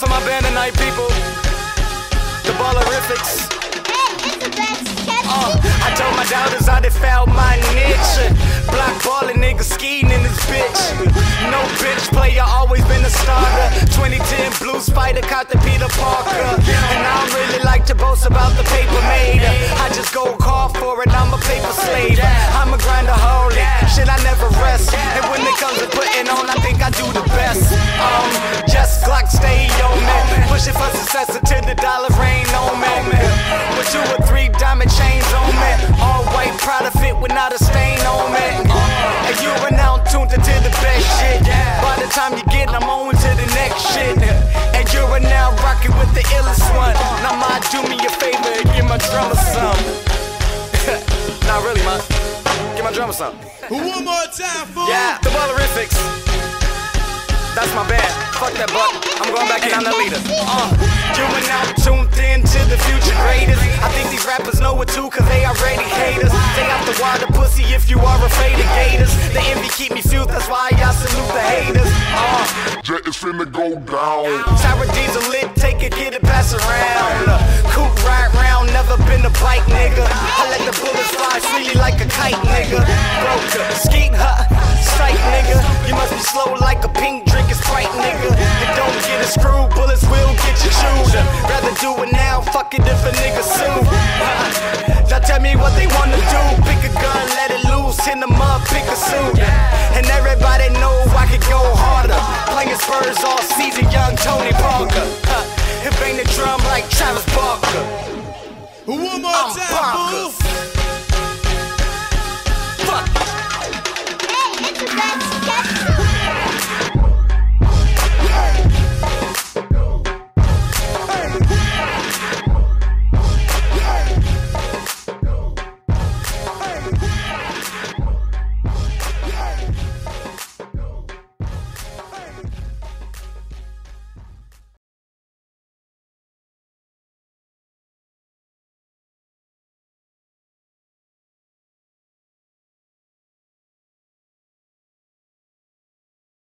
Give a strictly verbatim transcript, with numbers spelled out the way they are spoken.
for my band tonight, people. The Ballerifics. Uh, I told my doubters I done found my niche. Block ballin' niggas skiing in this bitch. No bitch player, always been a starter. twenty ten Blue Spider caught the Peter Parker. And I don't really like to boast about the paper made. I just go hard for it, I'm a paper slave. I'm a grinder holy, shit I never rest. And when it comes to putting on, I think I do the best. Um, just Glock stay on me. Pushing for success until the dollar rain on me. With two or three diamond chains on me. All white Prada fit without a stain on me. And you are now tuned into the best shit. By the time you get, I'm on to the next shit. And you are now rocking with the illest one. Now, ma, do me a favor and give my drummer some. Nah, really, man. Give my drummer some. One more time, fool. Yeah, the Ballerifics. That's my band. Fuck that buck. I'm going back and I'm the leader. Uh, you are now tuned in to the future greatest. I think these rappers know it too, cause they already haters. Stay out the water, pussy, if you are afraid of gators. The envy keep me fueled, that's why I salute the haters. Uh, Jet is finna go down. Sour diesel lit, take it, get it, pass around. Uh, coupe ride round, never been a bike, nigga. I let the bullets fly freely like a kite, nigga. Broker, skeet, huh? Sight, nigga. You must be slow like a pink drink, it's Sprite, nigga. And don't get a screw, bullets will get you chewed. Rather do it now, fuck it if a nigga sue. Now tell me what they wanna do. Pick a gun, let it loose, in the mud, pick a suit. And everybody know I could go harder. Playing Spurs all season, young Tony Parker. It bang the drum like Travis Barker. One more I'm time, Parker. fool.